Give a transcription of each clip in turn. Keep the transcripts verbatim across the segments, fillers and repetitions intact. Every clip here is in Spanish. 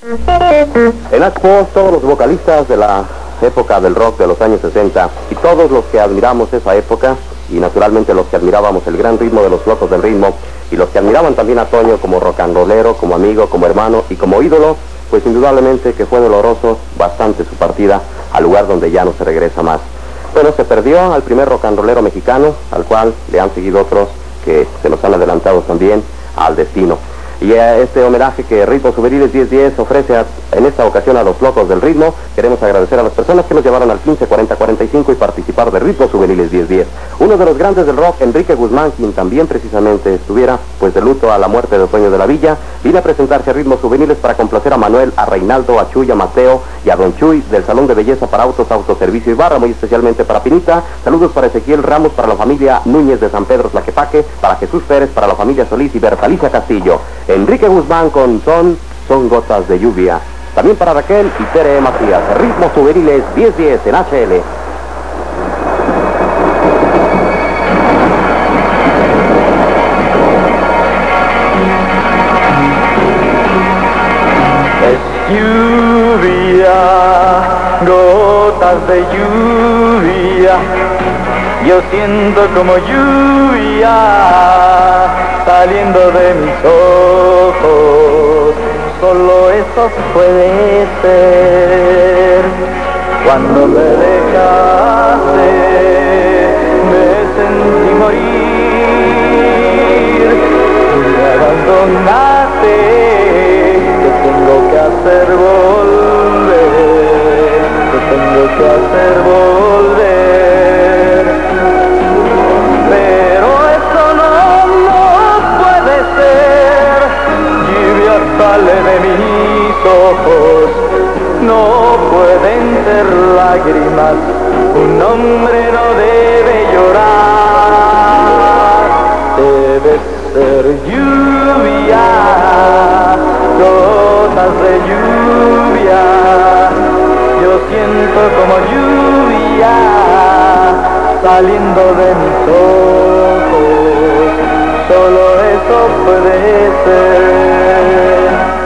En Expo, todos los vocalistas de la época del rock de los años sesenta y todos los que admiramos esa época, y naturalmente los que admirábamos el gran ritmo de los Locos del Ritmo, y los que admiraban también a Toño como rock and rollero, como amigo, como hermano y como ídolo, pues indudablemente que fue doloroso bastante su partida al lugar donde ya no se regresa más. Bueno, se perdió al primer rock and rollero mexicano, al cual le han seguido otros que se nos han adelantado también al destino. Y a este homenaje que Ritmos Juveniles diez diez ofrece a, en esta ocasión a los Locos del Ritmo, queremos agradecer a las personas que nos llevaron al quince cuarenta cuarenta y cinco y participar de Ritmos Juveniles diez diez. Uno de los grandes del rock, Enrique Guzmán, quien también precisamente estuviera pues de luto a la muerte de Toño de la Villa, vino a presentarse a Ritmos Juveniles para complacer a Manuel, a Reinaldo, a Chuy, a Mateo y a Don Chuy del Salón de Belleza para Autos, Autoservicio y Barra, muy especialmente para Pinita. Saludos para Ezequiel Ramos, para la familia Núñez de San Pedro Tlaquepaque, para Jesús Pérez, para la familia Solís y Bertalicia Castillo. Enrique Guzmán con Son, Son Gotas de Lluvia. También para Raquel y Tere Macías. Ritmos Juveniles diez diez en H L. Es lluvia, gotas de lluvia. Yo siento como lluvia saliendo de mis ojos. Solo eso puede ser. Cuando me dejaste, me sentí morir. Me abandonaste, te tengo que hacer volver. Te tengo que hacer volver. Pero eso no, no puede ser. Lluvia sale de mis ojos, no pueden ser lágrimas. Un hombre no debe llorar. Debe ser lluvia, gotas de lluvia. Yo siento como lluvia saliendo de mis ojos. Solo eso puede ser.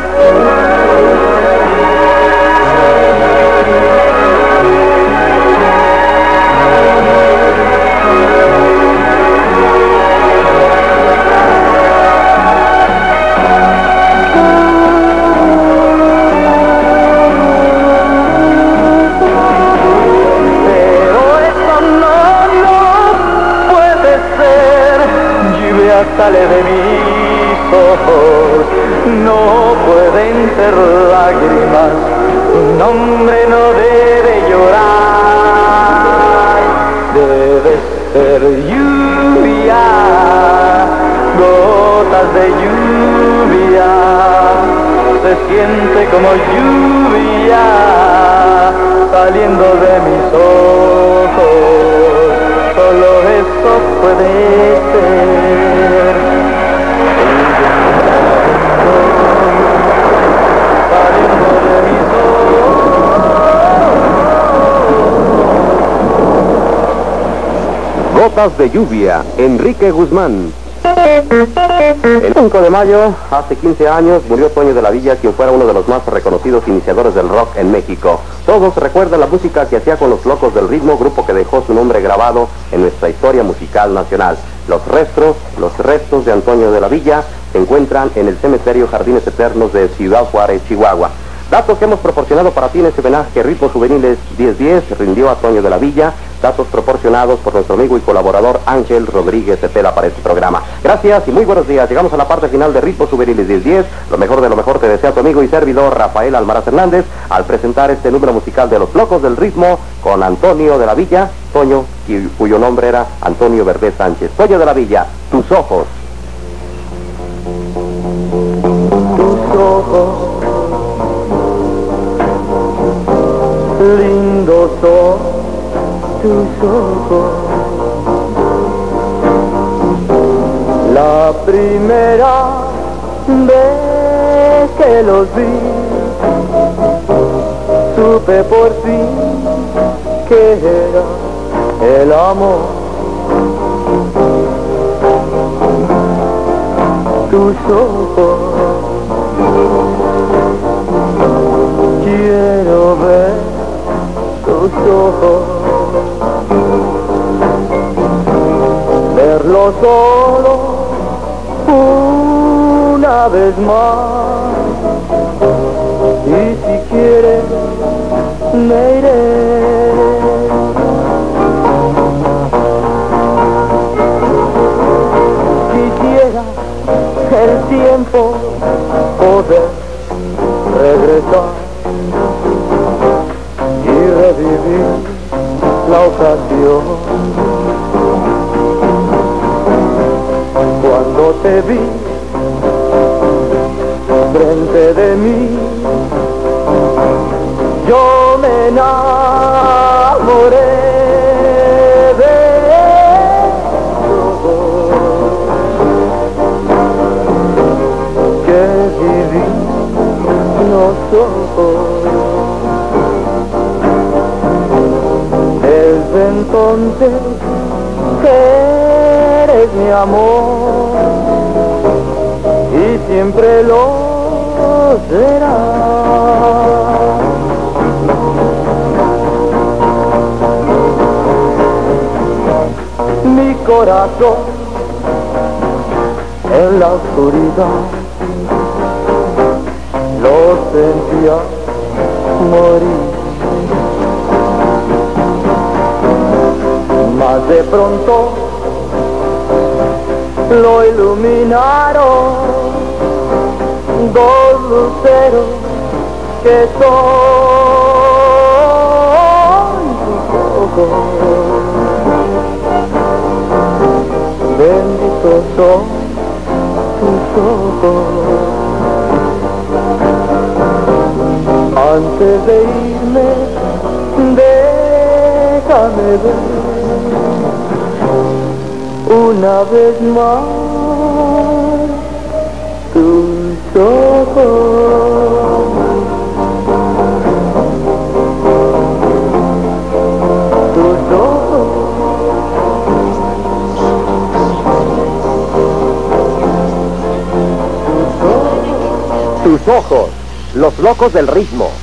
Sale de mis ojos, no pueden ser lágrimas. Un hombre no debe llorar. Debe ser lluvia, gotas de lluvia. Se siente como lluvia saliendo de mis ojos. Solo eso puede ser. Saliendo de mis ojos. Gotas de Lluvia, Enrique Guzmán. El cinco de mayo, hace quince años, murió Toño de la Villa, quien fuera uno de los más reconocidos iniciadores del rock en México. Todos recuerdan la música que hacía con los Locos del Ritmo, grupo que dejó su nombre grabado en nuestra historia musical nacional. Los restos, los restos de Antonio de la Villa se encuentran en el cementerio Jardines Eternos de Ciudad Juárez, Chihuahua. Datos que hemos proporcionado para ti en este homenaje que Ritmos Juveniles diez diez rindió a Toño de la Villa, datos proporcionados por nuestro amigo y colaborador Ángel Rodríguez Cepeda para este programa. Gracias y muy buenos días. Llegamos a la parte final de Ritmos Juveniles diez diez. Lo mejor de lo mejor te desea tu amigo y servidor Rafael Almaraz Hernández al presentar este número musical de los Locos del Ritmo con Antonio de la Villa, Toño, cuyo nombre era Antonio Verdez Sánchez. Toño de la Villa, tus ojos. Tus ojos lindos son tus ojos. La primera vez que los vi, supe por fin que era el amor. Tus ojos solo una vez más. Y si quieres, me iré. Quisiera el tiempo poder regresar y revivir la ocasión cuando te vi frente de mí. Yo me enamoré de todo que viví nosotros. Desde entonces eres mi amor y siempre lo serás. Mi corazón en la oscuridad lo sentía morir, mas de pronto lo iluminaron dos luceros que son tus ojos. Benditos son tus ojos. Antes de irme, déjame ver una vez más tus ojos. Tus ojos. Tus ojos, los locos del ritmo.